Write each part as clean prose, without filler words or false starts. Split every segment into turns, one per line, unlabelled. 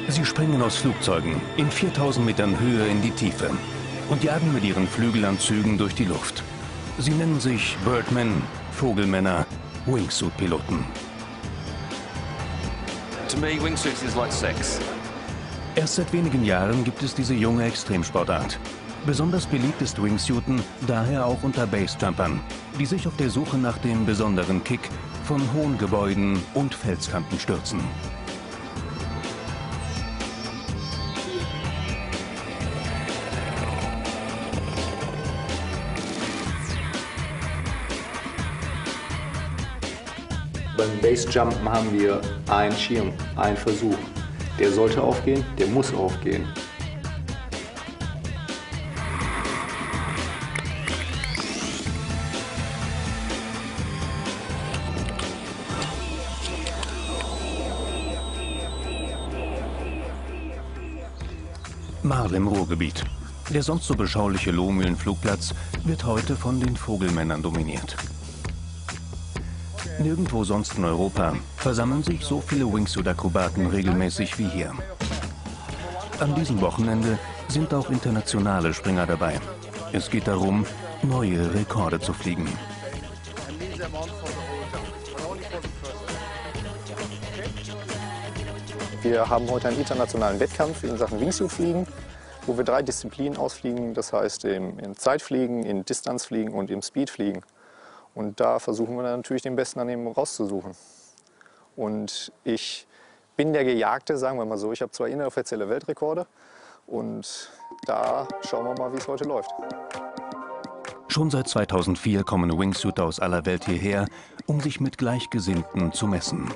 Sie springen aus Flugzeugen in 4000 Metern Höhe in die Tiefe und jagen mit ihren Flügelanzügen durch die Luft. Sie nennen sich Birdmen, Vogelmänner, Wingsuit-Piloten.
To me, wingsuits is like sex.
Erst seit wenigen Jahren gibt es diese junge Extremsportart. Besonders beliebt ist Wingsuiten daher auch unter Basejumpern, die sich auf der Suche nach dem besonderen Kick von hohen Gebäuden und Felskanten stürzen.
Beim Basejumpen haben wir einen Schirm, einen Versuch. Der sollte aufgehen, der muss aufgehen.
Marl im Ruhrgebiet. Der sonst so beschauliche Lohmühlenflugplatz wird heute von den Vogelmännern dominiert. Nirgendwo sonst in Europa versammeln sich so viele Wingsuit-Akrobaten regelmäßig wie hier. An diesem Wochenende sind auch internationale Springer dabei. Es geht darum, neue Rekorde zu fliegen.
Wir haben heute einen internationalen Wettkampf in Sachen Wingsuit-Fliegen, wo wir 3 Disziplinen ausfliegen, das heißt im Zeitfliegen, im Distanzfliegen und im Speedfliegen. Und da versuchen wir dann natürlich den Besten daneben rauszusuchen. Und ich bin der Gejagte, sagen wir mal so. Ich habe 2 inoffizielle Weltrekorde und da schauen wir mal, wie es heute läuft.
Schon seit 2004 kommen Wingsuiter aus aller Welt hierher, um sich mit Gleichgesinnten zu messen.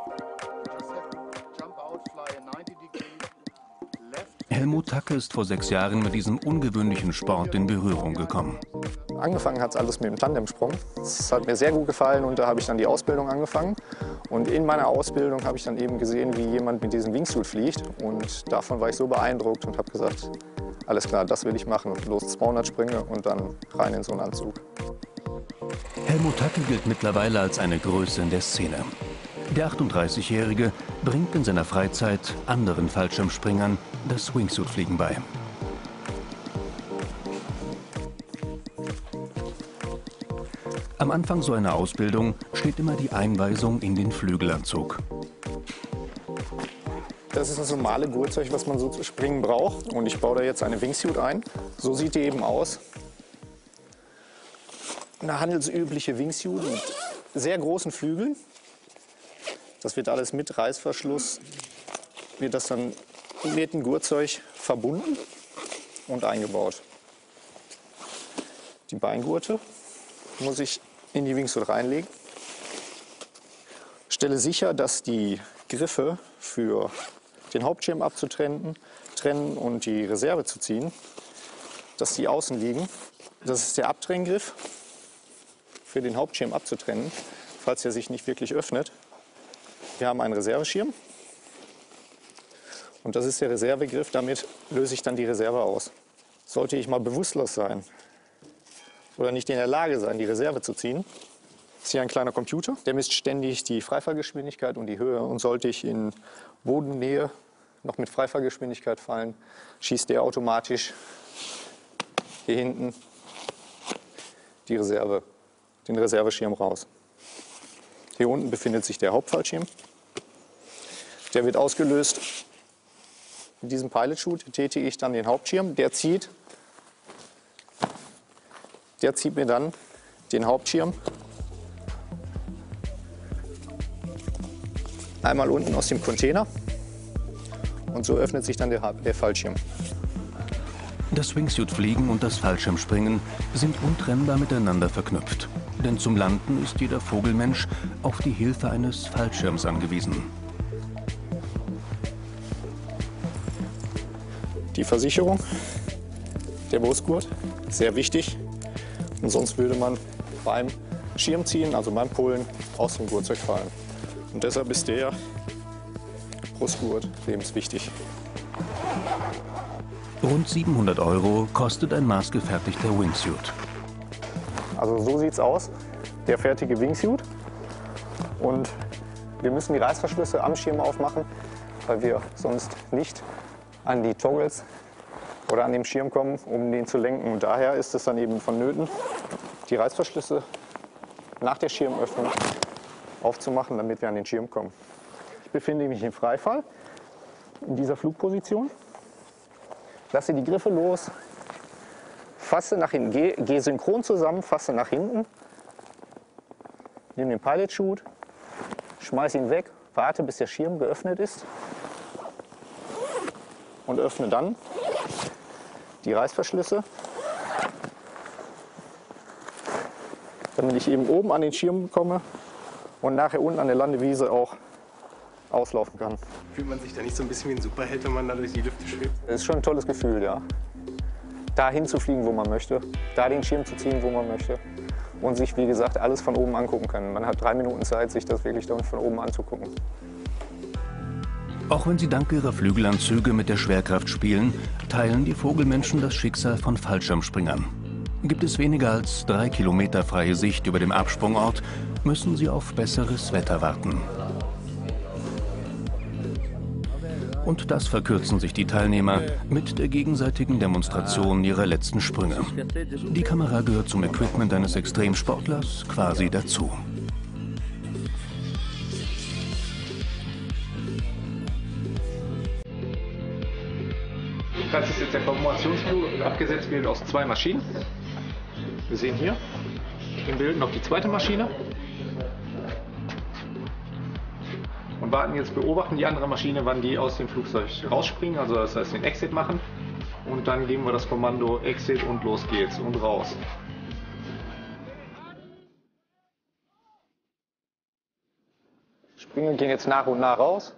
Helmut Tacke ist vor 6 Jahren mit diesem ungewöhnlichen Sport in Berührung gekommen.
Angefangen hat es alles mit dem Tandemsprung. Das hat mir sehr gut gefallen und da habe ich dann die Ausbildung angefangen. Und in meiner Ausbildung habe ich dann eben gesehen, wie jemand mit diesem Wingsuit fliegt. Und davon war ich so beeindruckt und habe gesagt, alles klar, das will ich machen. Los 200 Sprünge und dann rein in so einen Anzug.
Helmut Tacke gilt mittlerweile als eine Größe in der Szene. Der 38-Jährige bringt in seiner Freizeit anderen Fallschirmspringern das Wingsuit-Fliegen bei. Am Anfang so einer Ausbildung steht immer die Einweisung in den Flügelanzug.
Das ist das normale Gurtzeug, was man so zu springen braucht. Und ich baue da jetzt eine Wingsuit ein. So sieht die eben aus. Eine handelsübliche Wingsuit mit sehr großen Flügeln. Das wird alles mit Reißverschluss, wird das dann mit dem Gurtzeug verbunden und eingebaut. Die Beingurte muss ich in die Wingsuit reinlegen. Stelle sicher, dass die Griffe für den Hauptschirm abzutrennen und die Reserve zu ziehen, dass die außen liegen. Das ist der Abtrenngriff für den Hauptschirm abzutrennen, falls er sich nicht wirklich öffnet. Wir haben einen Reserveschirm und das ist der Reservegriff, damit löse ich dann die Reserve aus. Sollte ich mal bewusstlos sein oder nicht in der Lage sein, die Reserve zu ziehen, ist hier ein kleiner Computer, der misst ständig die Freifallgeschwindigkeit und die Höhe. Und sollte ich in Bodennähe noch mit Freifallgeschwindigkeit fallen, schießt der automatisch hier hinten den Reserveschirm raus. Hier unten befindet sich der Hauptfallschirm. Der wird ausgelöst. Mit diesem Pilot-Chute tätige ich dann den Hauptschirm. Der zieht mir dann den Hauptschirm einmal unten aus dem Container und so öffnet sich dann der Fallschirm.
Das Wingsuit-Fliegen und das Fallschirmspringen sind untrennbar miteinander verknüpft. Denn zum Landen ist jeder Vogelmensch auf die Hilfe eines Fallschirms angewiesen.
Die Versicherung, der Brustgurt, sehr wichtig. Und sonst würde man beim Schirmziehen, also beim Pullen, aus dem Gurtzeug fallen. Und deshalb ist der Brustgurt lebenswichtig.
Rund 700 € kostet ein maßgefertigter Wingsuit.
Also so sieht es aus, der fertige Wingsuit. Und wir müssen die Reißverschlüsse am Schirm aufmachen, weil wir sonst nicht an die Toggles oder an den Schirm kommen, um den zu lenken. Und daher ist es dann eben vonnöten, die Reißverschlüsse nach der Schirmöffnung aufzumachen, damit wir an den Schirm kommen. Ich befinde mich im Freifall, in dieser Flugposition, lasse die Griffe los, fasse nach hinten, gehe synchron zusammen, fasse nach hinten, nehme den Pilot Chute, schmeiße ihn weg, warte bis der Schirm geöffnet ist und öffne dann die Reißverschlüsse, damit ich eben oben an den Schirm komme und nachher unten an der Landewiese auch auslaufen kann.
Fühlt man sich da nicht so ein bisschen wie ein Superheld, wenn man da durch die Lüfte schwebt?
Das ist schon ein tolles Gefühl, ja. Da hinzufliegen, wo man möchte, da den Schirm zu ziehen, wo man möchte und sich, wie gesagt, alles von oben angucken können. Man hat 3 Minuten Zeit, sich das wirklich dann von oben anzugucken.
Auch wenn sie dank ihrer Flügelanzüge mit der Schwerkraft spielen, teilen die Vogelmenschen das Schicksal von Fallschirmspringern. Gibt es weniger als 3 Kilometer freie Sicht über dem Absprungort, müssen sie auf besseres Wetter warten. Und das verkürzen sich die Teilnehmer mit der gegenseitigen Demonstration ihrer letzten Sprünge. Die Kamera gehört zum Equipment eines Extremsportlers quasi dazu.
Das ist jetzt der Formationsflug, abgesetzt wird aus 2 Maschinen. Wir sehen hier im Bild noch die zweite Maschine. Und warten jetzt, beobachten die andere Maschine, wann die aus dem Flugzeug rausspringen, also das heißt den Exit machen. Und dann geben wir das Kommando Exit und los geht's und raus. Sprünge gehen jetzt nach und nach raus.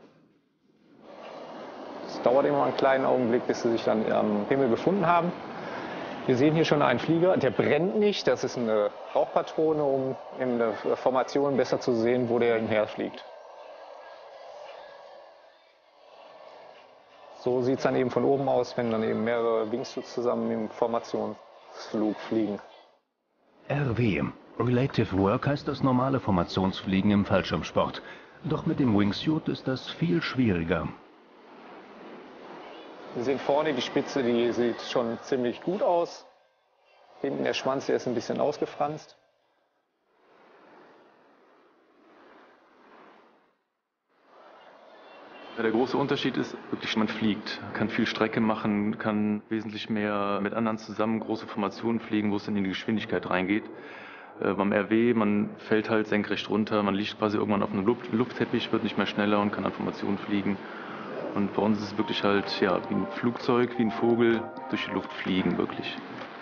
Es dauert immer einen kleinen Augenblick, bis sie sich dann am Himmel befunden haben. Wir sehen hier schon einen Flieger, der brennt nicht. Das ist eine Rauchpatrone, um in der Formation besser zu sehen, wo der hinherfliegt. So sieht es dann eben von oben aus, wenn dann eben mehrere Wingsuits zusammen im Formationsflug fliegen.
RW, Relative Work, heißt das normale Formationsfliegen im Fallschirmsport. Doch mit dem Wingsuit ist das viel schwieriger.
Wir sehen vorne die Spitze, die sieht schon ziemlich gut aus. Hinten der Schwanz, der ist ein bisschen ausgefranst.
Der große Unterschied ist wirklich, man fliegt, kann viel Strecke machen, kann wesentlich mehr mit anderen zusammen große Formationen fliegen, wo es dann in die Geschwindigkeit reingeht. Beim RW, man fällt halt senkrecht runter, man liegt quasi irgendwann auf einem Luftteppich, wird nicht mehr schneller und kann an Formationen fliegen. Und bei uns ist es wirklich halt ja, wie ein Flugzeug, wie ein Vogel, durch die Luft fliegen wirklich.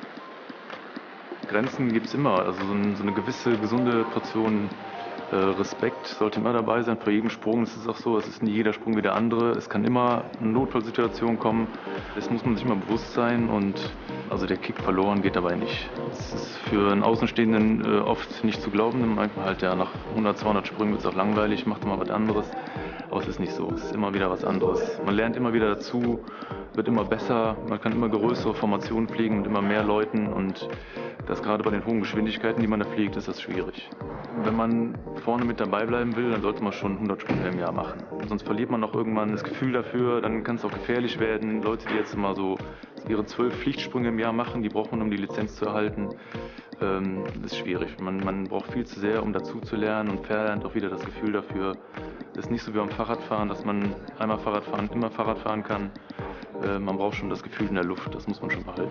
Grenzen gibt es immer, also so eine gewisse gesunde Portion Respekt sollte immer dabei sein vor jedem Sprung. Es ist auch so, es ist nie jeder Sprung wie der andere. Es kann immer eine Notfallsituation kommen. Das muss man sich immer bewusst sein und also der Kick verloren geht dabei nicht. Es ist für einen Außenstehenden oft nicht zu glauben. Manchmal halt ja nach 100, 200 Sprüngen wird es auch langweilig, macht immer was anderes. Aber es ist nicht so. Es ist immer wieder was anderes. Man lernt immer wieder dazu, wird immer besser. Man kann immer größere Formationen fliegen mit immer mehr Leuten und das gerade bei den hohen Geschwindigkeiten, die man da fliegt, ist das schwierig. Wenn man vorne mit dabei bleiben will, dann sollte man schon 100 Sprünge im Jahr machen. Sonst verliert man auch irgendwann das Gefühl dafür, dann kann es auch gefährlich werden. Leute, die jetzt immer so ihre 12 Pflichtsprünge im Jahr machen, die braucht man, um die Lizenz zu erhalten. Das ist schwierig. Man braucht viel zu sehr, um dazu zu lernen und verlernt auch wieder das Gefühl dafür. Das ist nicht so wie beim Fahrradfahren, dass man einmal Fahrrad fahren, immer Fahrrad fahren kann. Man braucht schon das Gefühl in der Luft, das muss man schon behalten.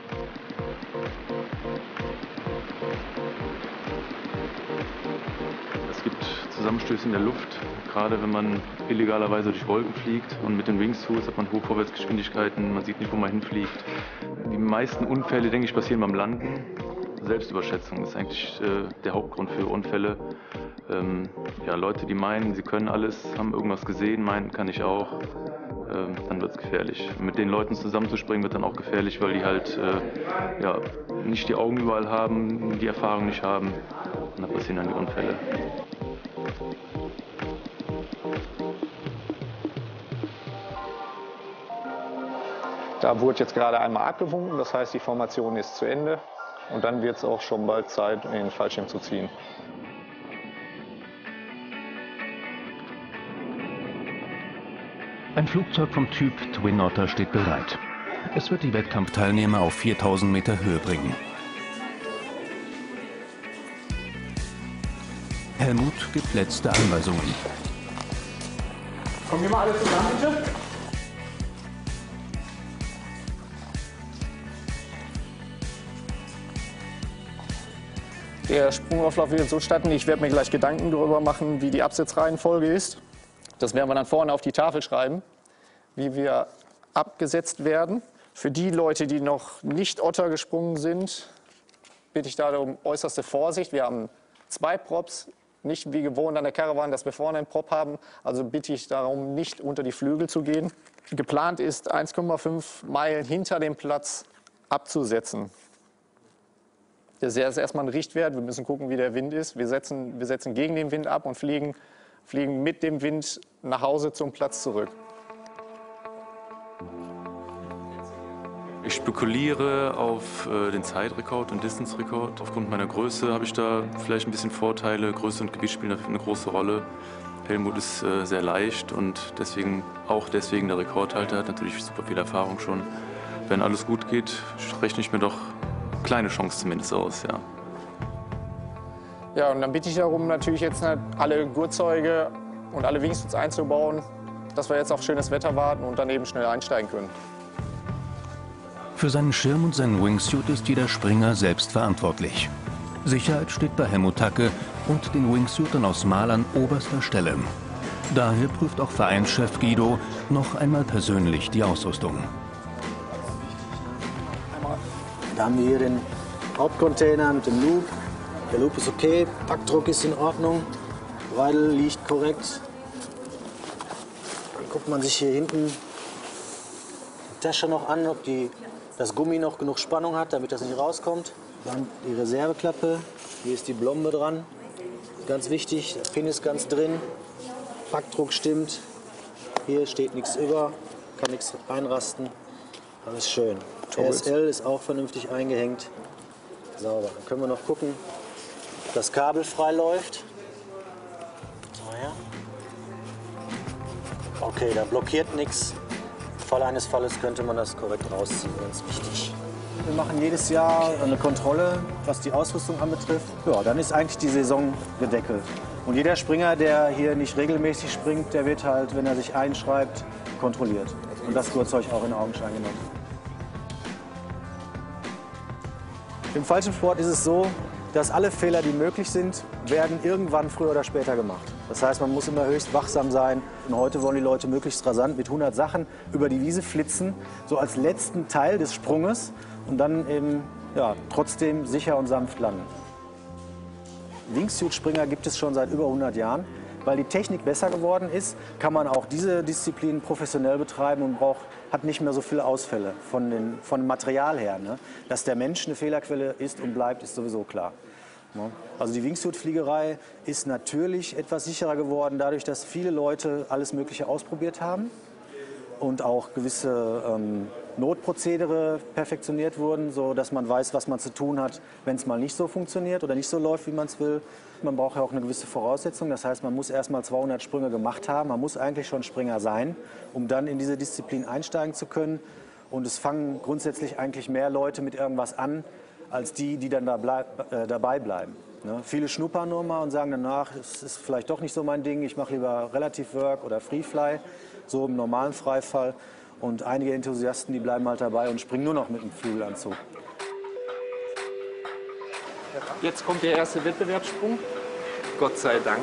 Es gibt Zusammenstöße in der Luft, gerade wenn man illegalerweise durch Wolken fliegt und mit den Wingsuits hat man hohe Vorwärtsgeschwindigkeiten, man sieht nicht, wo man hinfliegt. Die meisten Unfälle, denke ich, passieren beim Landen. Selbstüberschätzung ist eigentlich der Hauptgrund für Unfälle. Ja, Leute, die meinen, sie können alles, haben irgendwas gesehen, meinen, kann ich auch, dann wird es gefährlich. Mit den Leuten zusammenzuspringen wird dann auch gefährlich, weil die halt ja, nicht die Augen überall haben, die Erfahrung nicht haben und dann passieren dann die Unfälle.
Da wurde jetzt gerade einmal abgewunken, das heißt, die Formation ist zu Ende und dann wird es auch schon bald Zeit, den Fallschirm zu ziehen.
Ein Flugzeug vom Typ Twin Otter steht bereit. Es wird die Wettkampfteilnehmer auf 4000 Meter Höhe bringen. Helmut gibt letzte Anweisungen.
Kommen wir mal alle zusammen, bitte. Der Sprungauflauf wird so stattfinden. Ich werde mir gleich Gedanken darüber machen, wie die Absetzreihenfolge ist. Das werden wir dann vorne auf die Tafel schreiben, wie wir abgesetzt werden. Für die Leute, die noch nicht Otter gesprungen sind, bitte ich da um äußerste Vorsicht. Wir haben 2 Props, nicht wie gewohnt an der Caravan, dass wir vorne einen Prop haben. Also bitte ich darum, nicht unter die Flügel zu gehen. Geplant ist, 1,5 Meilen hinter dem Platz abzusetzen. Das ist erstmal ein Richtwert. Wir müssen gucken, wie der Wind ist. Wir setzen gegen den Wind ab und fliegen mit dem Wind nach Hause zum Platz zurück.
Ich spekuliere auf den Zeitrekord und Distance-Rekord. Aufgrund meiner Größe habe ich da vielleicht ein bisschen Vorteile. Größe und Gewicht spielen dafür eine große Rolle. Helmut ist sehr leicht und deswegen der Rekordhalter. Hat natürlich super viel Erfahrung schon. Wenn alles gut geht, rechne ich mir doch kleine Chance zumindest aus, ja.
Ja, und dann bitte ich darum, natürlich jetzt alle Gurtzeuge und alle Wingsuits einzubauen, dass wir jetzt auf schönes Wetter warten und dann eben schnell einsteigen können.
Für seinen Schirm und seinen Wingsuit ist jeder Springer selbst verantwortlich. Sicherheit steht bei Helmut Hacke und den Wingsuitern aus Mal an oberster Stelle. Daher prüft auch Vereinschef Guido noch einmal persönlich die Ausrüstung.
Da haben wir hier den Hauptcontainer mit dem Loop. Der Loop ist okay, Packdruck ist in Ordnung, Bridle liegt korrekt. Dann guckt man sich hier hinten die Tasche noch an, ob das Gummi noch genug Spannung hat, damit das nicht rauskommt. Dann die Reserveklappe, hier ist die Blombe dran. Ganz wichtig, der Pin ist ganz drin, Packdruck stimmt, hier steht nichts über, kann nichts einrasten, alles schön. RSL ist auch vernünftig eingehängt. Sauber. Dann können wir noch gucken, ob das Kabel frei läuft. So, ja. Okay, da blockiert nichts. Im Fall eines Falles könnte man das korrekt rausziehen, ganz wichtig. Wir machen jedes Jahr eine Kontrolle, was die Ausrüstung anbetrifft. Ja, dann ist eigentlich die Saison gedeckelt. Und jeder Springer, der hier nicht regelmäßig springt, der wird halt, wenn er sich einschreibt, kontrolliert. Und das Gurtzeug auch in Augenschein genommen. Im Fallschirmsport ist es so, dass alle Fehler, die möglich sind, werden irgendwann früher oder später gemacht. Das heißt, man muss immer höchst wachsam sein. Und heute wollen die Leute möglichst rasant mit 100 Sachen über die Wiese flitzen, so als letzten Teil des Sprunges und dann eben trotzdem sicher und sanft landen. Wingsuit-Springer gibt es schon seit über 100 Jahren. Weil die Technik besser geworden ist, kann man auch diese Disziplin professionell betreiben und hat nicht mehr so viele Ausfälle von Material her. Ne? Dass der Mensch eine Fehlerquelle ist und bleibt, ist sowieso klar. Ne? Also die Wingsuit-Fliegerei ist natürlich etwas sicherer geworden, dadurch, dass viele Leute alles Mögliche ausprobiert haben und auch gewisse Notprozedere perfektioniert wurden, sodass man weiß, was man zu tun hat, wenn es mal nicht so funktioniert oder nicht so läuft, wie man es will. Man braucht ja auch eine gewisse Voraussetzung, das heißt, man muss erst mal 200 Sprünge gemacht haben, man muss eigentlich schon Springer sein, um dann in diese Disziplin einsteigen zu können. Und es fangen grundsätzlich eigentlich mehr Leute mit irgendwas an, als die dann dabei bleiben. Ne? Viele schnuppern nur mal und sagen danach, es ist vielleicht doch nicht so mein Ding, ich mache lieber Relative Work oder Freefly, so im normalen Freifall. Und einige Enthusiasten, die bleiben halt dabei und springen nur noch mit dem Flügelanzug.
Jetzt kommt der erste Wettbewerbssprung. Gott sei Dank.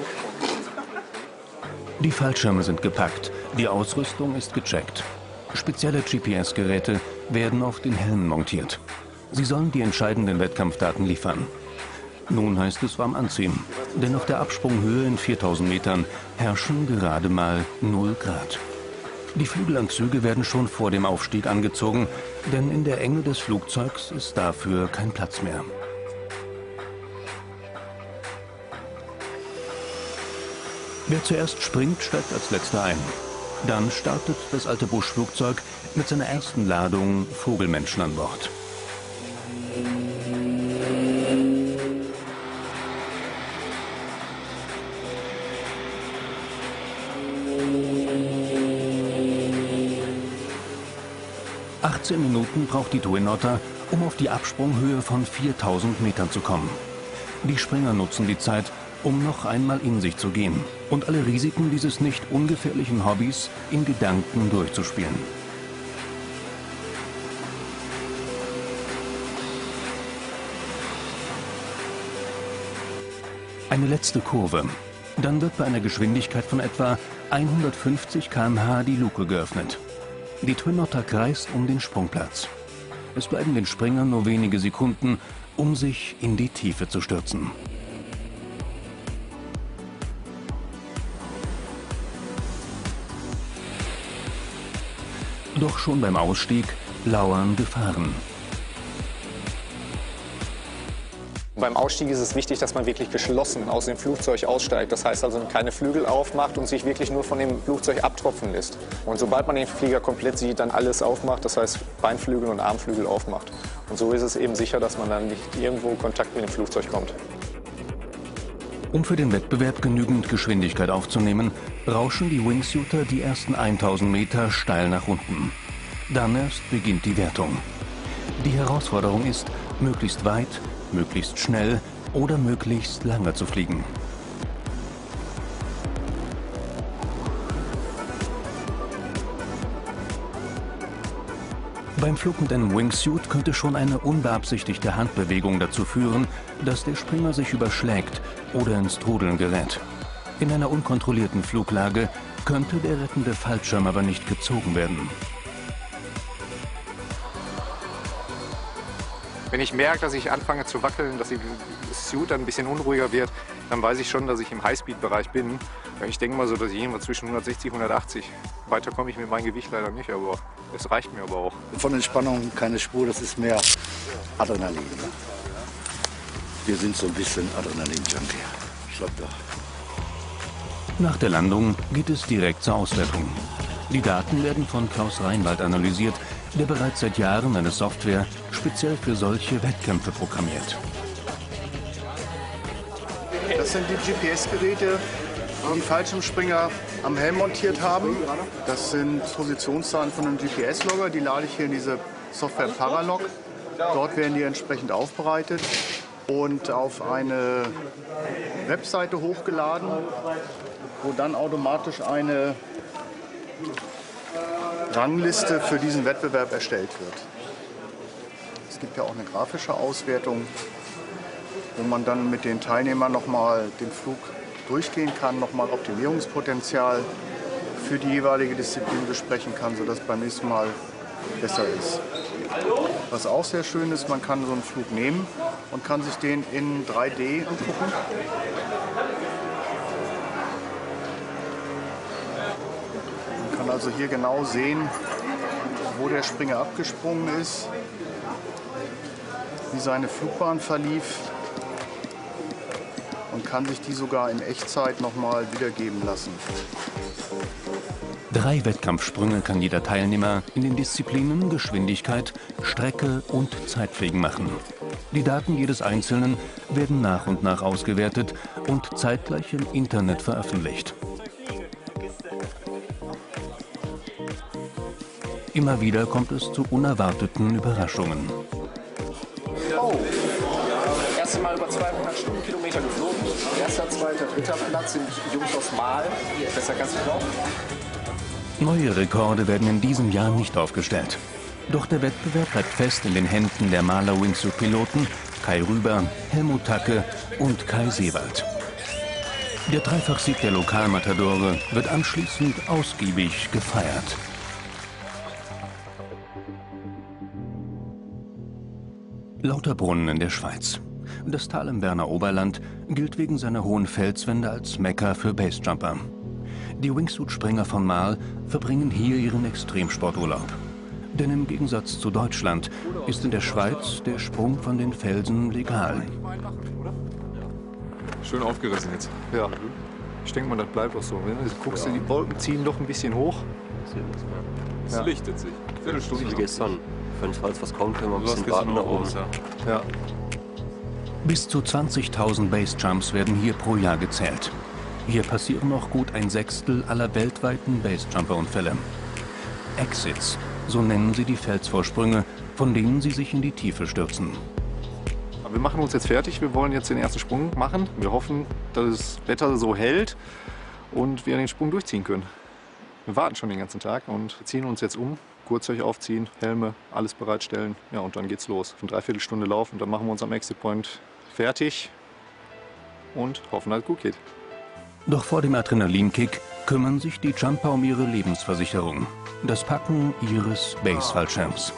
Die Fallschirme sind gepackt, die Ausrüstung ist gecheckt. Spezielle GPS-Geräte werden auf den Helmen montiert. Sie sollen die entscheidenden Wettkampfdaten liefern. Nun heißt es warm anziehen, denn auf der Absprunghöhe in 4000 Metern herrschen gerade mal 0 Grad. Die Flügelanzüge werden schon vor dem Aufstieg angezogen, denn in der Enge des Flugzeugs ist dafür kein Platz mehr. Wer zuerst springt, steigt als letzter ein. Dann startet das alte Buschflugzeug mit seiner ersten Ladung Vogelmenschen an Bord. 18 Minuten braucht die Twin Otter, um auf die Absprunghöhe von 4000 Metern zu kommen. Die Springer nutzen die Zeit, um noch einmal in sich zu gehen und alle Risiken dieses nicht ungefährlichen Hobbys in Gedanken durchzuspielen. Eine letzte Kurve. Dann wird bei einer Geschwindigkeit von etwa 150 km/h die Luke geöffnet. Die Twin Otter kreist um den Sprungplatz. Es bleiben den Springern nur wenige Sekunden, um sich in die Tiefe zu stürzen. Doch schon beim Ausstieg lauern Gefahren.
Beim Ausstieg ist es wichtig, dass man wirklich geschlossen aus dem Flugzeug aussteigt. Das heißt also keine Flügel aufmacht und sich wirklich nur von dem Flugzeug abtropfen lässt. Und sobald man den Flieger komplett sieht, dann alles aufmacht, das heißt Beinflügel und Armflügel aufmacht. Und so ist es eben sicher, dass man dann nicht irgendwo in Kontakt mit dem Flugzeug kommt.
Um für den Wettbewerb genügend Geschwindigkeit aufzunehmen, rauschen die Wingsuiter die ersten 1000 Meter steil nach unten. Dann erst beginnt die Wertung. Die Herausforderung ist, möglichst weit, möglichst schnell oder möglichst lange zu fliegen. Beim Flug mit einem Wingsuit könnte schon eine unbeabsichtigte Handbewegung dazu führen, dass der Springer sich überschlägt oder ins Trudeln gerät. In einer unkontrollierten Fluglage könnte der rettende Fallschirm aber nicht gezogen werden.
Wenn ich merke, dass ich anfange zu wackeln, dass das Suit dann ein bisschen unruhiger wird, dann weiß ich schon, dass ich im Highspeed-Bereich bin. Ich denke mal so, dass ich irgendwas zwischen 160 und 180. Weiter komme ich mit meinem Gewicht leider nicht, aber es reicht mir aber auch.
Von Entspannung keine Spur, das ist mehr Adrenalin. Wir sind so ein bisschen Adrenalin-Junkie. Ich glaube doch.
Nach der Landung geht es direkt zur Auswertung. Die Daten werden von Klaus Reinwald analysiert, der bereits seit Jahren eine Software speziell für solche Wettkämpfe programmiert.
Das sind die GPS-Geräte, die die Fallschirmspringer am Helm montiert haben. Das sind Positionszahlen von einem GPS-Logger, die lade ich hier in diese Software Paralog. Dort werden die entsprechend aufbereitet und auf eine Webseite hochgeladen, wo dann automatisch eine Rangliste für diesen Wettbewerb erstellt wird. Es gibt ja auch eine grafische Auswertung, wo man dann mit den Teilnehmern nochmal den Flug durchgehen kann, nochmal Optimierungspotenzial für die jeweilige Disziplin besprechen kann, sodass beim nächsten Mal besser ist. Was auch sehr schön ist, man kann so einen Flug nehmen und kann sich den in 3D angucken. Man kann also hier genau sehen, wo der Springer abgesprungen ist, wie seine Flugbahn verlief und kann sich die sogar in Echtzeit nochmal wiedergeben lassen.
3 Wettkampfsprünge kann jeder Teilnehmer in den Disziplinen Geschwindigkeit, Strecke und Zeitfliegen machen. Die Daten jedes Einzelnen werden nach und nach ausgewertet und zeitgleich im Internet veröffentlicht. Immer wieder kommt es zu unerwarteten Überraschungen.
Oh, erste Mal über 200 Stundenkilometer geflogen. Erster, zweiter, dritter Platz sind Jungs aus Mahl. Besser kannst du glauben.
Neue Rekorde werden in diesem Jahr nicht aufgestellt. Doch der Wettbewerb bleibt fest in den Händen der Mahler Wingsuit-Piloten Kai Rüber, Helmut Tacke und Kai Seewald. Der Dreifachsieg der Lokalmatadore wird anschließend ausgiebig gefeiert. Lauterbrunnen in der Schweiz. Das Tal im Berner Oberland gilt wegen seiner hohen Felswände als Mekka für Basejumper. Die Wingsuit-Springer von Mahl verbringen hier ihren Extremsporturlaub. Denn im Gegensatz zu Deutschland ist in der Schweiz der Sprung von den Felsen legal.
Schön aufgerissen jetzt.
Ja, ich denke mal, das bleibt auch so. Du guckst, die Wolken ziehen doch ein bisschen hoch.
Es lichtet sich. Viertelstunde lang.
Gestern, falls was kommt, können wir ein
Du hast
bisschen warten
gestern
nach
noch
oben.
aus, ja.
Ja.
Bis zu 20.000 Basejumps werden hier pro Jahr gezählt. Hier passieren noch gut 1/6 aller weltweiten Basejumper-Unfälle. Exits, so nennen sie die Felsvorsprünge, von denen sie sich in die Tiefe stürzen.
Wir machen uns jetzt fertig, wir wollen jetzt den ersten Sprung machen. Wir hoffen, dass das Wetter so hält und wir den Sprung durchziehen können. Wir warten schon den ganzen Tag und ziehen uns jetzt um, Gurtzeug aufziehen, Helme, alles bereitstellen. Ja, und dann geht's los. Eine Dreiviertelstunde Lauf und dann machen wir uns am Exit Point fertig und hoffen, dass es gut geht.
Doch vor dem Adrenalinkick kümmern sich die Jumper um ihre Lebensversicherung, das Packen ihres Base-Fallschirms.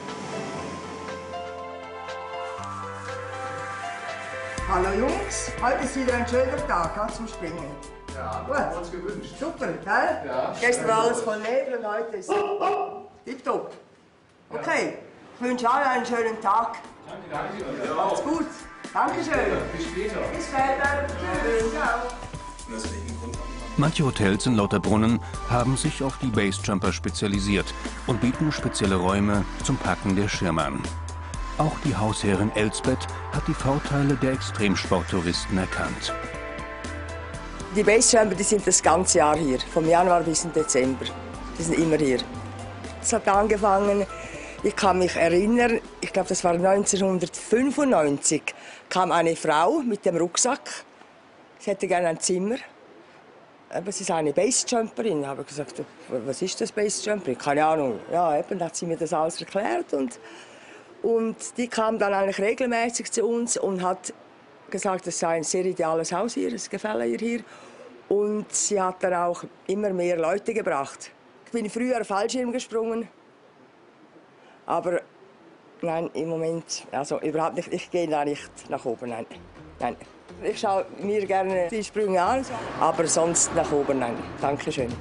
Hallo Jungs, heute ist wieder ein schöner Tag zum Springen.
Ja,
gut.
haben wir uns gewünscht.
Super, gell?
Ja.
Gestern war alles voll Nebel und heute ist tipptopp. Okay, ich wünsche allen einen schönen Tag. Danke. Macht's gut. Dankeschön.
Bis später.
Bis später. Tschüss. Ciao.
Manche Hotels in Lauterbrunnen haben sich auf die Basejumper spezialisiert und bieten spezielle Räume zum Packen der Schirme an. Auch die Hausherrin Elsbeth hat die Vorteile der Extremsporttouristen erkannt.
Die Basejumper, die sind das ganze Jahr hier, vom Januar bis zum Dezember. Die sind immer hier. Es hat angefangen, ich kann mich erinnern, ich glaube, das war 1995, kam eine Frau mit dem Rucksack. Sie hätte gerne ein Zimmer. Aber sie ist eine Basejumperin. Ich habe gesagt, was ist das Basejumperin? Keine Ahnung. Ja, eben hat sie mir das alles erklärt. Und die kam dann eigentlich regelmäßig zu uns und hat gesagt, es sei ein sehr ideales Haus hier, es gefalle ihr hier. Und sie hat dann auch immer mehr Leute gebracht. Ich bin früher Fallschirm gesprungen, aber nein, im Moment, also überhaupt nicht, ich gehe da nicht nach oben, nein. Nein. Ich schaue mir gerne die Sprünge an, aber sonst nach oben, nein. Dankeschön.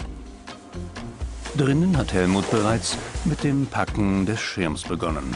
Drinnen hat Helmut bereits mit dem Packen des Schirms begonnen.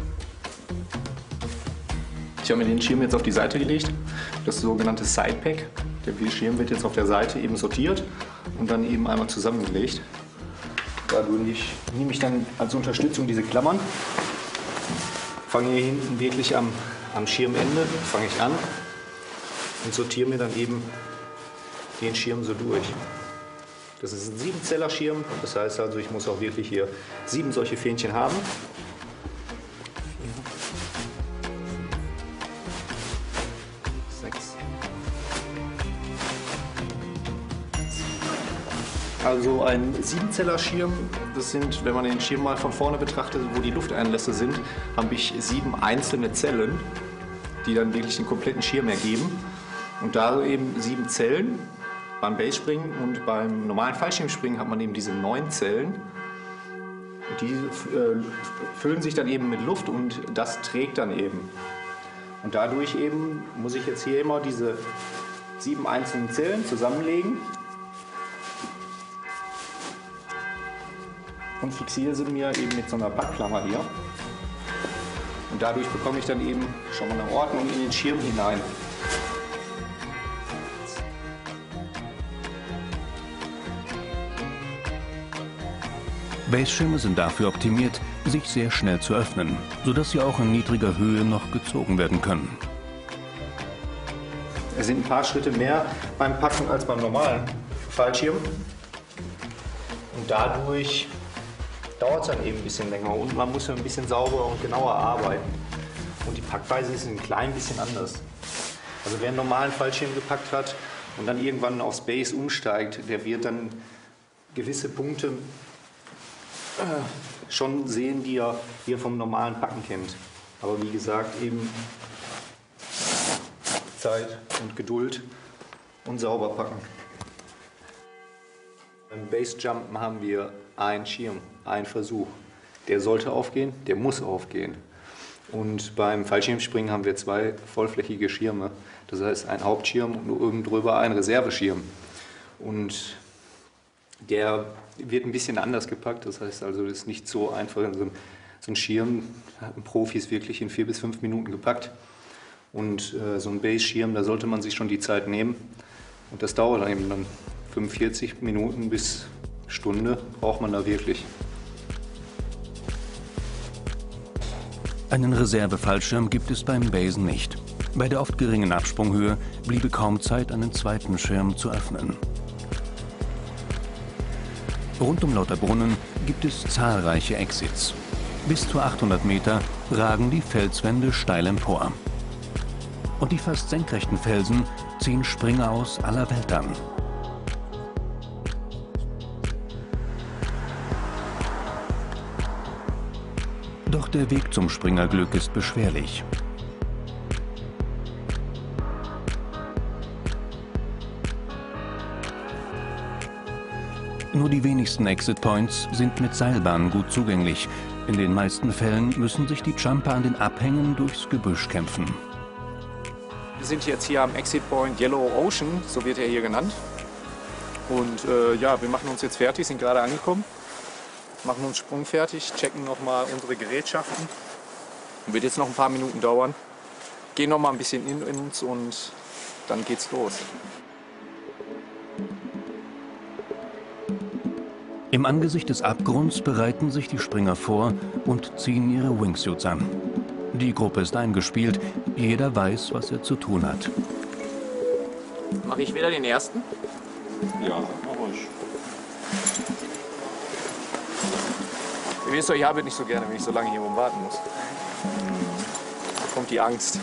Ich habe mir den Schirm jetzt auf die Seite gelegt, das sogenannte Sidepack. Der Schirm wird jetzt auf der Seite eben sortiert und dann eben einmal zusammengelegt. Dadurch nehme ich dann als Unterstützung diese Klammern, fange hier hinten wirklich am Schirmende, fange ich an und sortiere mir dann eben den Schirm so durch. Das ist ein 7-Zeller-Schirm, das heißt also, ich muss auch wirklich hier 7 solche Fähnchen haben. Also ein 7-Zeller-Schirm, das sind, wenn man den Schirm mal von vorne betrachtet, wo die Lufteinlässe sind, habe ich 7 einzelne Zellen, die dann wirklich den kompletten Schirm ergeben. Und da eben 7 Zellen beim Basespringen und beim normalen Fallschirmspringen hat man eben diese 9 Zellen. Und die füllen sich dann eben mit Luft und das trägt dann eben. Und dadurch eben muss ich jetzt hier immer diese 7 einzelnen Zellen zusammenlegen. Und fixiere sie mir eben mit so einer Backklammer hier. Und dadurch bekomme ich dann eben schon mal eine Ordnung in den Schirm hinein.
Baseschirme sind dafür optimiert, sich sehr schnell zu öffnen, sodass sie auch in niedriger Höhe noch gezogen werden können.
Es sind ein paar Schritte mehr beim Packen als beim normalen Fallschirm. Und dadurch dauert es dann eben ein bisschen länger und man muss ein bisschen sauberer und genauer arbeiten. Und die Packweise ist ein klein bisschen anders. Also wer einen normalen Fallschirm gepackt hat und dann irgendwann aufs Base umsteigt, der wird dann gewisse Punkte schon sehen, die er vom normalen Packen kennt. Aber wie gesagt, eben Zeit und Geduld und sauber packen. Beim Basejumpen haben wir einen Schirm, einen Versuch. Der sollte aufgehen, der muss aufgehen. Und beim Fallschirmspringen haben wir 2 vollflächige Schirme. Das heißt, ein Hauptschirm und oben drüber ein Reserveschirm. Und der wird ein bisschen anders gepackt. Das heißt also, das ist nicht so einfach. So ein Schirm hat ein Profis wirklich in 4 bis 5 Minuten gepackt. Und so ein Base-Schirm, da sollte man sich schon die Zeit nehmen. Und das dauert eben dann 45 Minuten bis Stunde braucht man da wirklich.
Einen Reservefallschirm gibt es beim Basen nicht. Bei der oft geringen Absprunghöhe bliebe kaum Zeit, einen zweiten Schirm zu öffnen. Rund um Lauterbrunnen gibt es zahlreiche Exits. Bis zu 800 Meter ragen die Felswände steil empor. Und die fast senkrechten Felsen ziehen Springer aus aller Welt an. Doch der Weg zum Springerglück ist beschwerlich. Nur die wenigsten Exit Points sind mit Seilbahnen gut zugänglich. In den meisten Fällen müssen sich die Jumper an den Abhängen durchs Gebüsch kämpfen.
Wir sind jetzt hier am Exit Point Yellow Ocean, so wird er hier genannt. Und ja, wir machen uns jetzt fertig, sind gerade angekommen, machen uns sprungfertig, checken nochmal unsere Gerätschaften. Wird jetzt noch ein paar Minuten dauern. Gehen noch mal ein bisschen in uns und dann geht's los.
Im Angesicht des Abgrunds bereiten sich die Springer vor und ziehen ihre Wingsuits an. Die Gruppe ist eingespielt, jeder weiß, was er zu tun hat.
Mache ich wieder den ersten?
Ja, mach ruhig.
Ihr wisst doch, ich habe nicht so gerne, wenn ich so lange hier warten muss. Da kommt die Angst.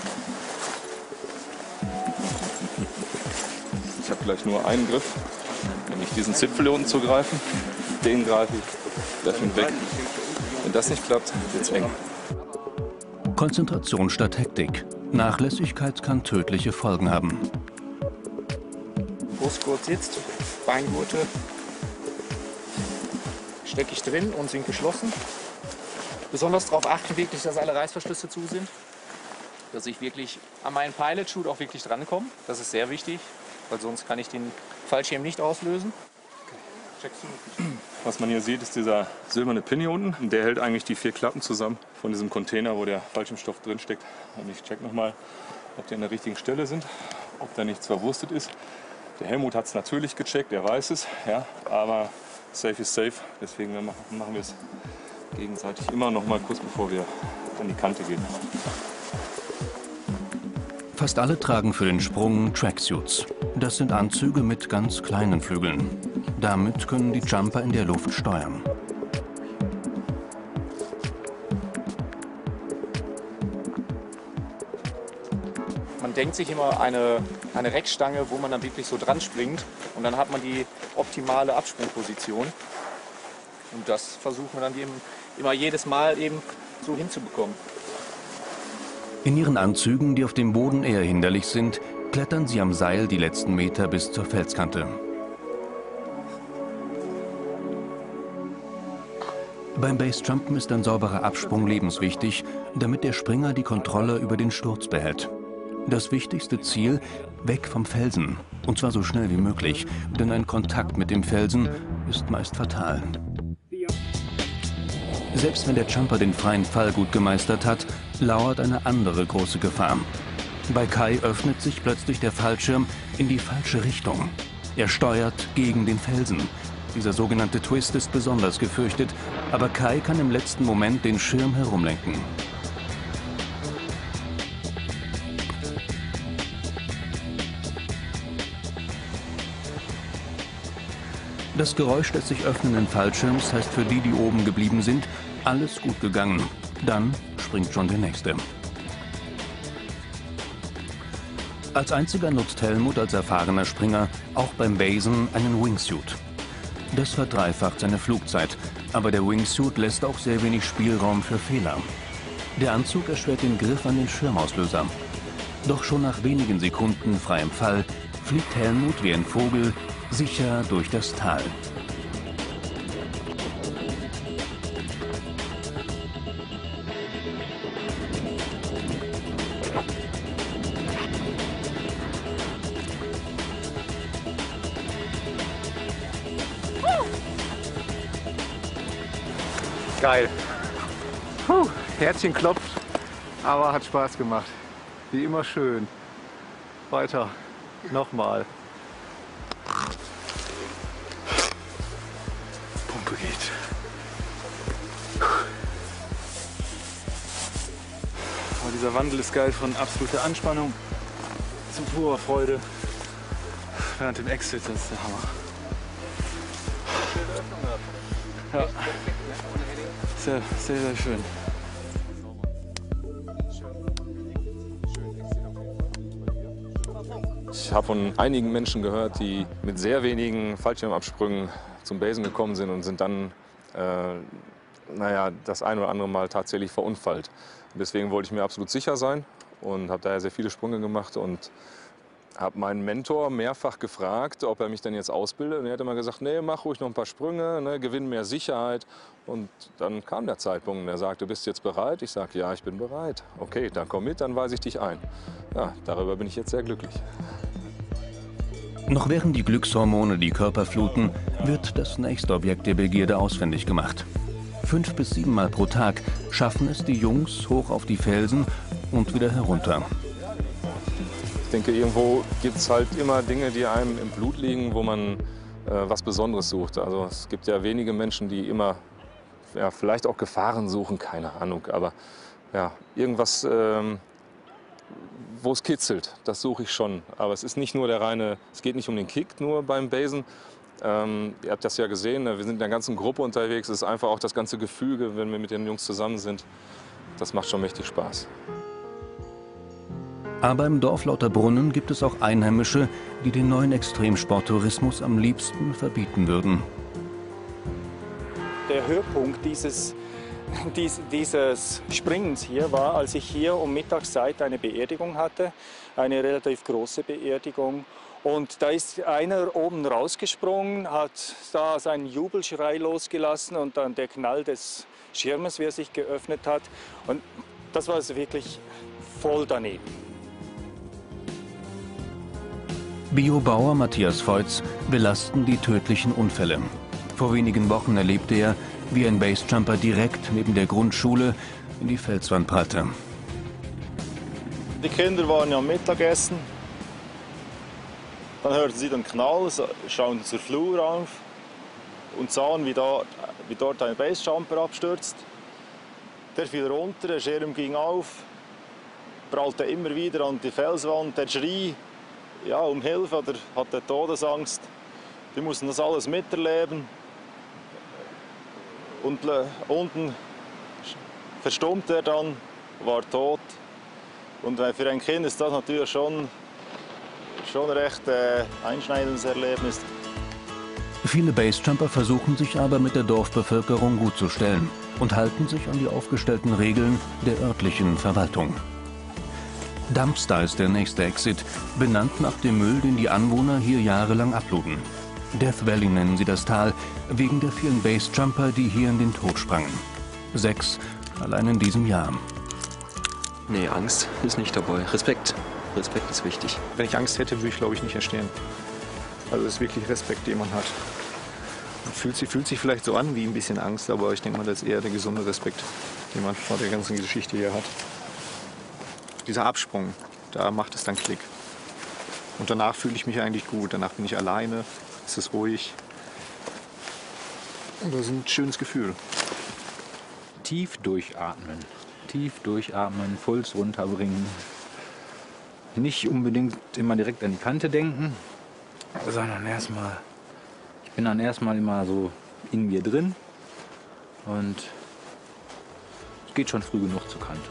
Ich habe gleich nur einen Griff. Wenn ich diesen Zipfel hier unten zu greifen, den greife ich, werfe ihn weg. Wenn das nicht klappt, wird's eng.
Konzentration statt Hektik. Nachlässigkeit kann tödliche Folgen haben.
Brustgurt sitzt, Beingurte stecke ich drin und sind geschlossen. Besonders darauf achten wirklich, dass alle Reißverschlüsse zu sind. Dass ich wirklich an meinen Pilot Chute auch wirklich drankomme. Das ist sehr wichtig, weil sonst kann ich den Fallschirm nicht auslösen.
Was man hier sieht, ist dieser silberne Pin hier unten. Der hält eigentlich die 4 Klappen zusammen von diesem Container, wo der Fallschirmstoff drin steckt. Und ich check nochmal, ob die an der richtigen Stelle sind, ob da nichts verwurstet ist. Der Helmut hat es natürlich gecheckt, er weiß es, ja, aber safe ist safe. Deswegen machen wir es gegenseitig immer noch mal kurz bevor wir an die Kante gehen.
Fast alle tragen für den Sprung Tracksuits. Das sind Anzüge mit ganz kleinen Flügeln. Damit können die Jumper in der Luft steuern.
Man denkt sich immer eine Reckstange, wo man dann wirklich so dran springt und dann hat man die optimale Absprungposition. Und das versuchen wir dann eben immer jedes Mal eben so hinzubekommen.
In ihren Anzügen, die auf dem Boden eher hinderlich sind, klettern sie am Seil die letzten Meter bis zur Felskante. Beim Basejumpen ist ein sauberer Absprung lebenswichtig, damit der Springer die Kontrolle über den Sturz behält. Das wichtigste Ziel, weg vom Felsen. Und zwar so schnell wie möglich, denn ein Kontakt mit dem Felsen ist meist fatal. Selbst wenn der Jumper den freien Fall gut gemeistert hat, lauert eine andere große Gefahr. Bei Kai öffnet sich plötzlich der Fallschirm in die falsche Richtung. Er steuert gegen den Felsen. Dieser sogenannte Twist ist besonders gefürchtet, aber Kai kann im letzten Moment den Schirm herumlenken. Das Geräusch des sich öffnenden Fallschirms heißt für die, die oben geblieben sind, alles gut gegangen. Dann springt schon der Nächste. Als einziger nutzt Helmut als erfahrener Springer auch beim Basen einen Wingsuit. Das verdreifacht seine Flugzeit, aber der Wingsuit lässt auch sehr wenig Spielraum für Fehler. Der Anzug erschwert den Griff an den Schirmauslöser. Doch schon nach wenigen Sekunden freiem Fall fliegt Helmut wie ein Vogel sicher durch das Tal.
Geil. Puh, Herzchen klopft, aber hat Spaß gemacht. Wie immer schön. Weiter. Nochmal. Pumpe geht.
Oh, dieser Wandel ist geil, von absoluter Anspannung zu purer Freude während dem Exit. Das ist der Hammer. Ja. Sehr, sehr, sehr schön. Ich habe von einigen Menschen gehört, die mit sehr wenigen Fallschirmabsprüngen zum Basen gekommen sind und sind dann das ein oder andere Mal tatsächlich verunfallt. Deswegen wollte ich mir absolut sicher sein und habe daher sehr viele Sprünge gemacht und habe meinen Mentor mehrfach gefragt, ob er mich denn jetzt ausbildet. Und er hat immer gesagt, nee, mach ruhig noch ein paar Sprünge, ne, gewinn mehr Sicherheit. Und dann kam der Zeitpunkt und er sagte, bist du jetzt bereit? Ich sage, ja, ich bin bereit. Okay, dann komm mit, dann weise ich dich ein. Ja, darüber bin ich jetzt sehr glücklich.
Noch während die Glückshormone die Körper fluten, wird das nächste Objekt der Begierde ausfindig gemacht. 5 bis 7 Mal pro Tag schaffen es die Jungs hoch auf die Felsen und wieder herunter.
Ich denke, irgendwo gibt es halt immer Dinge, die einem im Blut liegen, wo man was Besonderes sucht. Also es gibt ja wenige Menschen, die immer vielleicht auch Gefahren suchen, keine Ahnung. Aber ja, irgendwas, wo es kitzelt, das suche ich schon. Aber es ist nicht nur es geht nicht um den Kick nur beim Basen. Ihr habt das ja gesehen, wir sind in der ganzen Gruppe unterwegs. Es ist einfach auch das ganze Gefüge, wenn wir mit den Jungs zusammen sind. Das macht schon mächtig Spaß.
Aber im Dorf Lauterbrunnen gibt es auch Einheimische, die den neuen Extremsporttourismus am liebsten verbieten würden.
Der Höhepunkt dieses Springens hier war, als ich hier um Mittagszeit eine Beerdigung hatte, eine relativ große Beerdigung. Und da ist einer oben rausgesprungen, hat da seinen Jubelschrei losgelassen und dann der Knall des Schirmes, wie er sich geöffnet hat. Und das war also wirklich voll daneben.
Biobauer Matthias Feutz belasten die tödlichen Unfälle. Vor wenigen Wochen erlebte er, wie ein Basejumper direkt neben der Grundschule in die Felswand prallte.
Die Kinder waren ja am Mittagessen. Dann hörten sie den Knall, schauten zur Flur auf und sahen, wie dort ein Basejumper abstürzt. Der fiel runter, der Schirm ging auf, prallte immer wieder an die Felswand, der schrie um Hilfe oder hatte Todesangst. Die mussten das alles miterleben. Und unten verstummte er dann, war tot. Und für ein Kind ist das natürlich schon recht einschneidendes Erlebnis.
Viele Basejumper versuchen sich aber mit der Dorfbevölkerung gut zu stellen und halten sich an die aufgestellten Regeln der örtlichen Verwaltung. Dumpster ist der nächste Exit, benannt nach dem Müll, den die Anwohner hier jahrelang abluden. Death Valley nennen sie das Tal, wegen der vielen Basejumper, die hier in den Tod sprangen. 6 allein in diesem Jahr.
Nee, Angst ist nicht dabei. Respekt. Respekt ist wichtig.
Wenn ich Angst hätte, würde ich, glaube ich, nicht erstehen. Also es ist wirklich Respekt, den man hat. Fühlt sich vielleicht so an wie ein bisschen Angst, aber ich denke mal, das ist eher der gesunde Respekt, den man vor der ganzen Geschichte hier hat. Dieser Absprung, da macht es dann Klick. Und danach fühle ich mich eigentlich gut. Danach bin ich alleine, es ist ruhig. Und das ist ein schönes Gefühl.
Tief durchatmen. Tief durchatmen, Puls runterbringen. Nicht unbedingt immer direkt an die Kante denken, sondern ich bin dann erstmal immer so in mir drin und es geht schon früh genug zur Kante.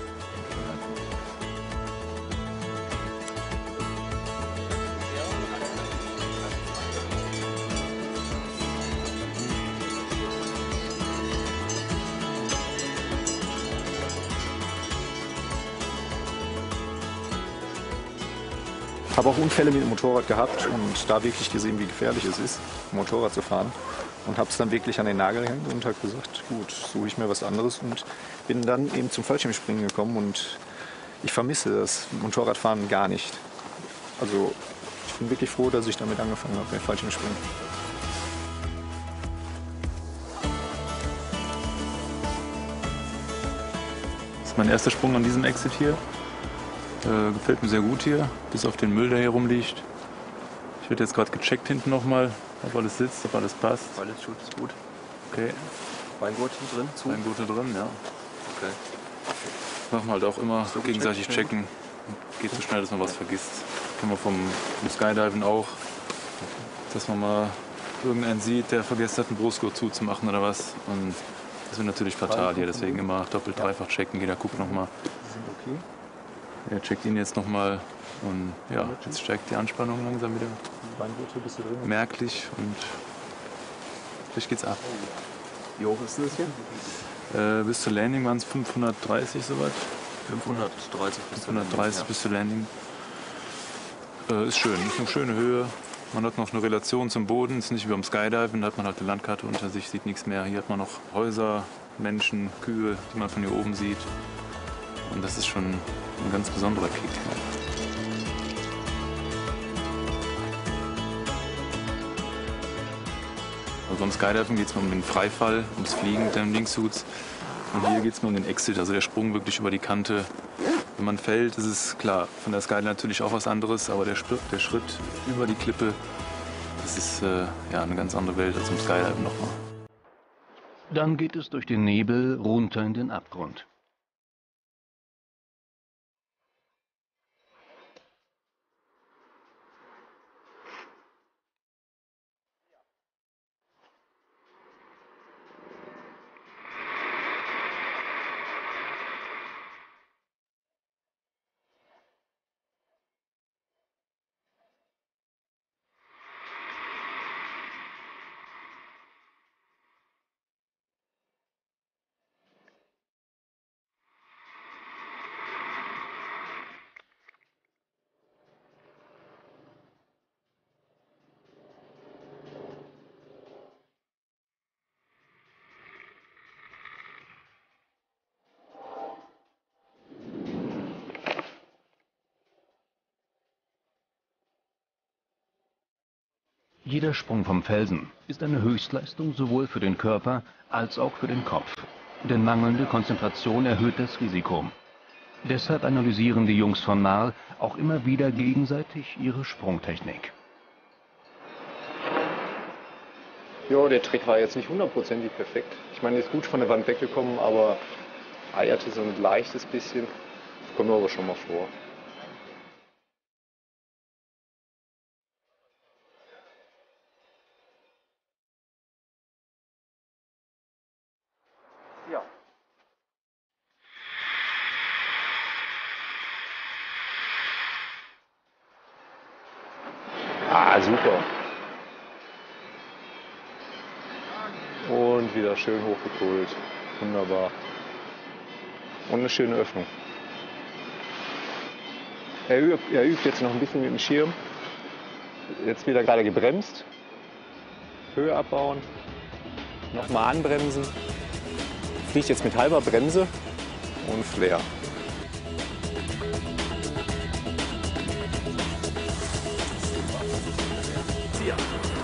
Ich habe auch Unfälle mit dem Motorrad gehabt und da wirklich gesehen, wie gefährlich es ist, Motorrad zu fahren. Und habe es dann wirklich an den Nagel gehängt und habe gesagt, gut, suche ich mir was anderes. Und bin dann eben zum Fallschirmspringen gekommen und ich vermisse das Motorradfahren gar nicht. Also ich bin wirklich froh, dass ich damit angefangen habe, mit Fallschirmspringen.
Das ist mein erster Sprung an diesem Exit hier. Gefällt mir sehr gut hier, bis auf den Müll, der hier rumliegt. Ich werde jetzt gerade gecheckt hinten nochmal, ob alles sitzt, ob alles passt.
Alles gut, ist gut.
Okay.
Beingurte drin?
Beingurte drin, ja.
Okay.
Machen wir halt auch immer so gegenseitig checken. Geht so schnell, dass man was vergisst. Kennen wir vom Skydiven auch, dass man mal irgendeinen sieht, der vergessen hat, einen Brustgurt zuzumachen oder was. Und das wird natürlich fatal hier, deswegen immer doppelt, dreifach checken. Jeder guckt nochmal. Er checkt ihn jetzt nochmal und ja, jetzt steigt die Anspannung langsam wieder merklich und vielleicht geht's ab.
Wie hoch ist das hier?
Bis zur Landing waren es 530 soweit.
530
bis zur Landing. Ist schön, ist eine schöne Höhe. Man hat noch eine Relation zum Boden, ist nicht wie beim Skydiven, da hat man halt eine Landkarte unter sich, sieht nichts mehr. Hier hat man noch Häuser, Menschen, Kühe, die man von hier oben sieht. Und das ist schon ein ganz besonderer Kick. Also beim Skydiven geht es um den Freifall, ums Fliegen mit den Wingsuits. Und hier geht es um den Exit, also der Sprung wirklich über die Kante. Wenn man fällt, ist es klar, von der Skyline natürlich auch was anderes, aber der Schritt über die Klippe, das ist ja eine ganz andere Welt als im Skydiven nochmal.
Dann geht es durch den Nebel runter in den Abgrund. Jeder Sprung vom Felsen ist eine Höchstleistung sowohl für den Körper als auch für den Kopf. Denn mangelnde Konzentration erhöht das Risiko. Deshalb analysieren die Jungs von Marl auch immer wieder gegenseitig ihre Sprungtechnik.
Ja, der Trick war jetzt nicht hundertprozentig perfekt. Ich meine, ist gut von der Wand weggekommen, aber eierte so ein leichtes bisschen. Das kommt aber schon mal vor.
Ja.
Ah, super. Und wieder schön hochgepult. Wunderbar. Und eine schöne Öffnung. Er übt jetzt noch ein bisschen mit dem Schirm. Jetzt wieder gerade gebremst. Höhe abbauen. Nochmal anbremsen. Fliegt jetzt mit halber Bremse und Flair.
Ja.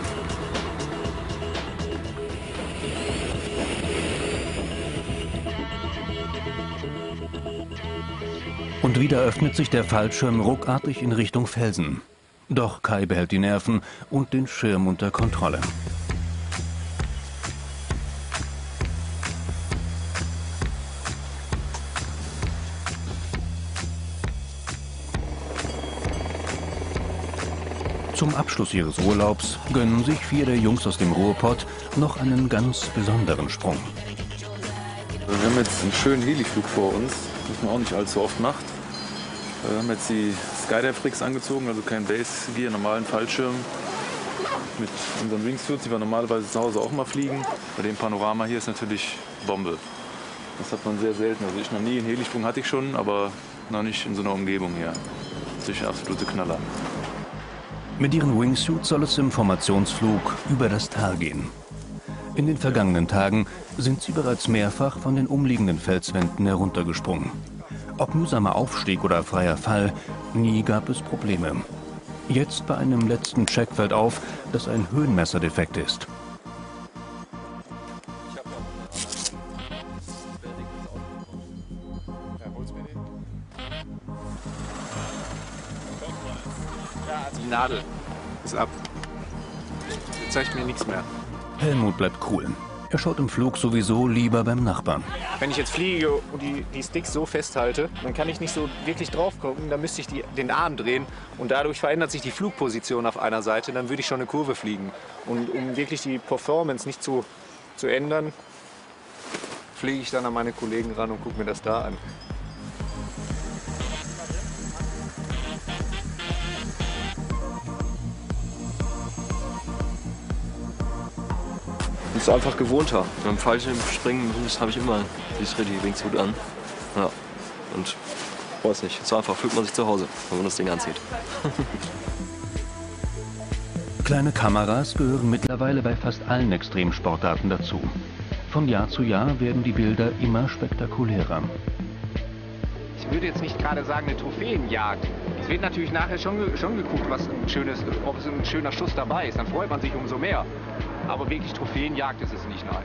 Und wieder öffnet sich der Fallschirm ruckartig in Richtung Felsen. Doch Kai behält die Nerven und den Schirm unter Kontrolle. Zum Abschluss ihres Urlaubs gönnen sich 4 der Jungs aus dem Ruhrpott noch einen ganz besonderen Sprung.
Wir haben jetzt einen schönen Heliflug vor uns, was man auch nicht allzu oft macht. Wir haben jetzt die Skydive-Rigs angezogen, also kein Base-Gear, normalen Fallschirm mit unseren Wingsuits, die wir normalerweise zu Hause auch mal fliegen. Bei dem Panorama hier ist natürlich Bombe. Das hat man sehr selten. Also ich noch nie einen Helisprung hatte ich schon, aber noch nicht in so einer Umgebung hier. Das ist ein absolute Knaller.
Mit ihren Wingsuits soll es im Formationsflug über das Tal gehen. In den vergangenen Tagen sind sie bereits mehrfach von den umliegenden Felswänden heruntergesprungen. Ob mühsamer Aufstieg oder freier Fall, nie gab es Probleme. Jetzt bei einem letzten Check fällt auf, dass ein Höhenmesser defekt ist.
Die Nadel ist ab. Jetzt zeigt mir nichts mehr.
Helmut bleibt cool. Er schaut im Flug sowieso lieber beim Nachbarn.
Wenn ich jetzt fliege und die Sticks so festhalte, dann kann ich nicht so wirklich drauf gucken. Dann müsste ich den Arm drehen und dadurch verändert sich die Flugposition auf einer Seite. Dann würde ich schon eine Kurve fliegen. Und um wirklich die Performance nicht zu ändern, fliege ich dann an meine Kollegen ran und gucke mir das da an.
Das ist einfach gewohnter. Beim Fallschirmspringen habe ich immer dieses richtige Wingsuit an. Ja. Und weiß nicht, so einfach fühlt man sich zu Hause, wenn man das Ding anzieht.
Kleine Kameras gehören mittlerweile bei fast allen Extremsportarten dazu. Von Jahr zu Jahr werden die Bilder immer spektakulärer.
Ich würde jetzt nicht gerade sagen eine Trophäenjagd. Es wird natürlich nachher schon geguckt, ob es ein schöner Schuss dabei ist. Dann freut man sich umso mehr. Aber wirklich Trophäenjagd ist es nicht, nein.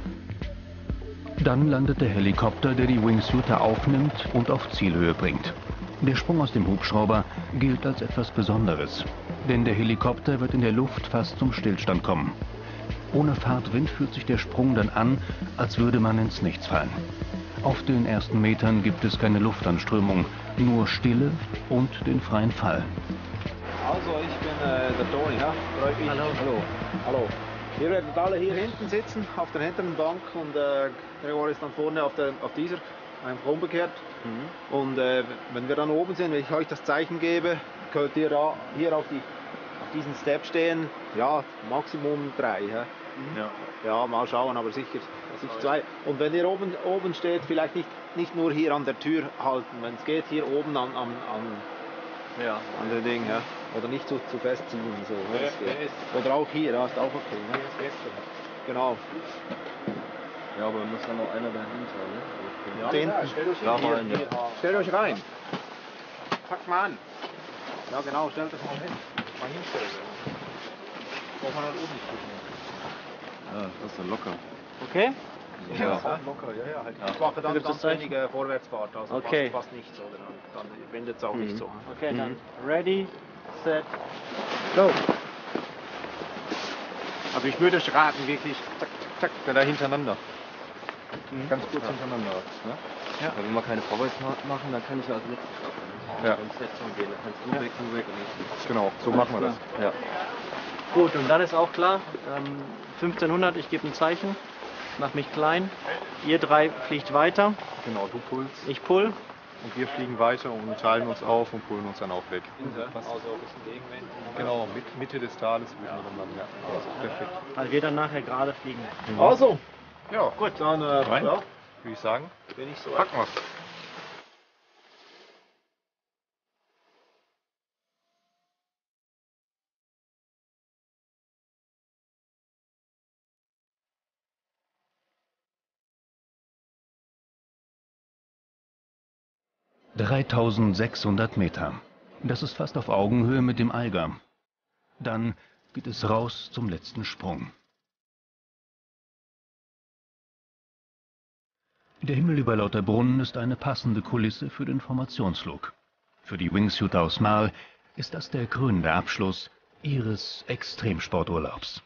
Dann landet der Helikopter, der die Wingsuiter aufnimmt und auf Zielhöhe bringt. Der Sprung aus dem Hubschrauber gilt als etwas Besonderes. Denn der Helikopter wird in der Luft fast zum Stillstand kommen. Ohne Fahrtwind fühlt sich der Sprung dann an, als würde man ins Nichts fallen. Auf den ersten Metern gibt es keine Luftanströmung, nur Stille und den freien Fall.
Also, ich bin der Toni, ja? Freut mich. Hallo. Hallo. Hallo. Wir werden alle hier hinten sitzen, auf der hinteren Bank und Gregor ist dann vorne auf dieser, einfach umgekehrt. Mhm. Und wenn wir dann oben sind, wenn ich euch das Zeichen gebe, könnt ihr hier auf diesen Step stehen, ja, Maximum 3. Ja? Mhm. Ja, mal schauen, aber sicher 2. Und wenn ihr oben steht, vielleicht nicht nur hier an der Tür halten, wenn es geht, hier oben an dem Ding, ja. Oder nicht zu festziehen. So, oder auch hier, ja, ist auch okay. Ne? Genau.
Ja, aber muss dann noch einer dahinter, ne?
Ja, stellt euch rein. Packt mal an. Ja genau, stellt das mal hin. Mal hinstellen. Braucht man halt oben nicht gucken.
Ja, das ist dann locker.
Okay?
Ja,
locker, ja. Halt. Ich mache dann ganz wenige Vorwärtsfahrt, also fast nicht so. Dann wendet es auch nicht so. Okay, dann ready, set, go. Also ich würde raten, wirklich zack, zack, da hintereinander. Ganz kurz hintereinander. Ne?
Ja. Wenn wir keine Vorwärtsfahrt machen, dann kann ich also nicht ins Setzung gehen. Dann kannst du weg und weg.
Genau, so machen wir das.
Ja.
Gut, und dann ist auch klar, 1500, ich gebe ein Zeichen. Mach mich klein. Ihr 3 fliegt weiter.
Genau, du pullst.
Ich pull.
Und wir fliegen weiter und teilen uns auf und pullen uns dann auch weg.
Also ein bisschen Gegenwind.
Genau, Mitte des Tales würden wir dann, ja. Also perfekt.
Weil wir dann nachher gerade fliegen.
Mhm.
Also,
ja,
gut, dann
rein,
ja,
würde ich sagen.
bin ich so.
Packen wir's.
(3600 Meter. Das ist fast auf Augenhöhe mit dem Eiger. Dann geht es raus zum letzten Sprung. Der Himmel über Lauterbrunnen ist eine passende Kulisse für den Formationsflug. Für die Wingsuiter aus Marl ist das der krönende Abschluss ihres Extremsporturlaubs.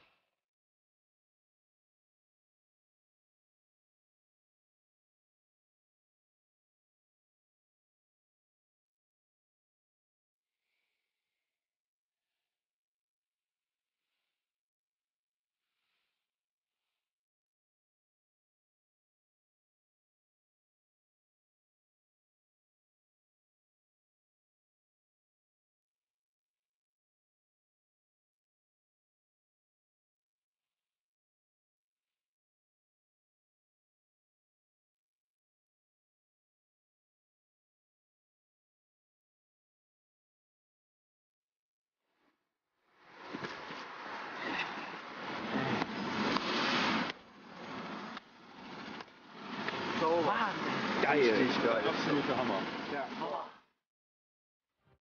Geil.
Richtig geil.
Absoluter Hammer. Ja.